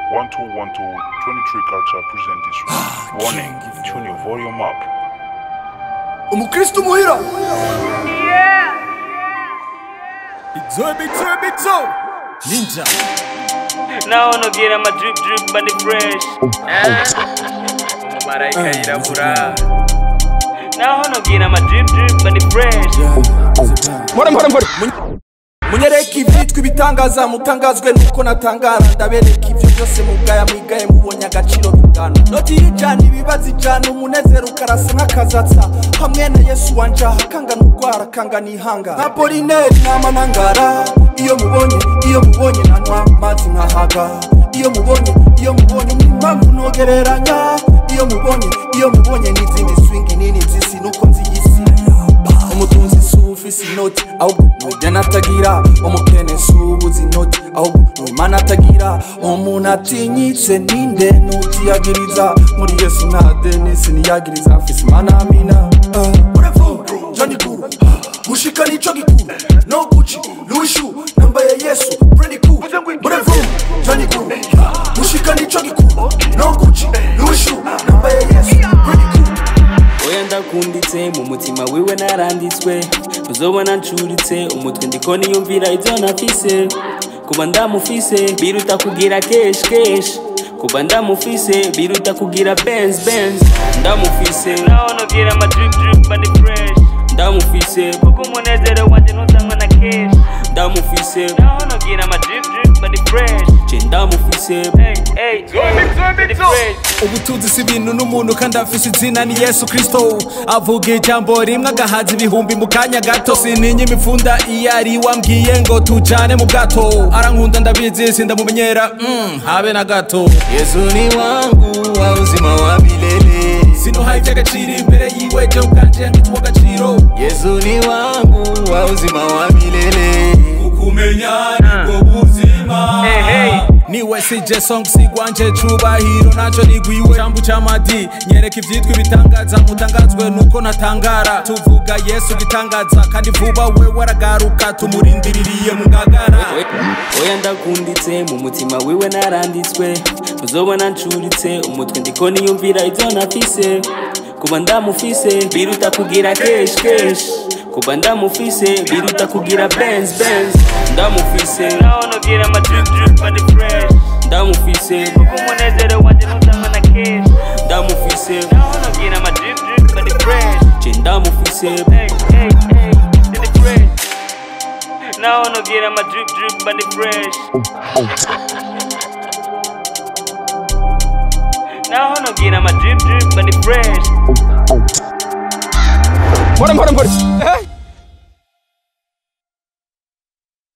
1212 23 culture present this one. Warning, tune your volume up. Umukristo muhira. Yeah. Big zo. Ninja. Now no get my drip but the fresh. Maraika irabura. Now no get my drip but the fresh. Mora. Munyereka ivyitwa ibitangaza mutangazwe nuko natangara ndabereka ivyo byose mugaya mwigaye mubonye agaciro bingana noti y'ijana ibibazo ijana umunezero ukarasa nk'akazatsa hamwe na Yesu wanje hakangana urwara kangana ihanga nka Polineri n'amanangara iyo mubonye nanwa amazi nkahaga iyo mubonye n'impamvu nogereranya iyo mubonye n'izindi swing nini zisi nuko nziyisi umutunzi sufisi noti ahubwo nujya atagira umukene subuzi noti ahubwo n'Imana atagira umuntu atinyitse ninde nutiyagiriza muri Yesu nta denisi niyagiriza afise Imana amina urevu Johnny Guru gushika nico gikuru no Gucci Louis Shoe namba ya Yesu pretty cool urevu Johnny Guru gushika nico gikuru no Gucci Louis Shoe namba ya Yesu pretty cool oya ndakunditse mu mutima wiwe naranditswe uzobona ncuritse umutwe ndiko niyumvira ivyo nafise kuba ndamufise biruta kugira kesh kuba ndamufise biruta kugira benz ndamufise naho gira ama drip but the fresh ndamufise kuko umunezero wanje nutangwa na cash ndamufise naho gira ama drip but the fresh ndamufise ubutunzi si ibintu n'umuntu kandi afise izina ni Yesu Kristo avuga ijambo rimwe agahaza ibihumbi mu kanya gato sininye imifunda iyo ari wambwiye ngo tujane mu bwato arankunda ndabizi sindamumenyera habe na gato Yesu ni wangu wa uzima wa milele sinuhaye ivy'agaciro imbere yiwe je ubwanje ngitwa agaciro Yesu ni wangu wa uzima wa milele kukumenya nibwo buzima niwe sije song sigwanje cubahiro naco nigwiwe jambu ca mady nyereka ivyitwa ibitangaza mutangazwe nuko natangara tuvuga Yesu gitangaza kandi vuba we waragaruka tumurindiririye mu ngagara oya ndakunditse mu mutima wiwe naranditswe uzobona ncuritse umutwe ndiko niyumvira ivyo nafise kuba ndamufise biruta kugira kesh kuba ndamufise biruta kugira benz ndamufise naho gira ama drip but the fresh ndamufise kuko umunezero wanje nutangwa na cash ndamufise naho gira ama drip but the fresh ndamufise the fresh naho gira ama drip but the fresh naho gira ama drip but the fresh Bora.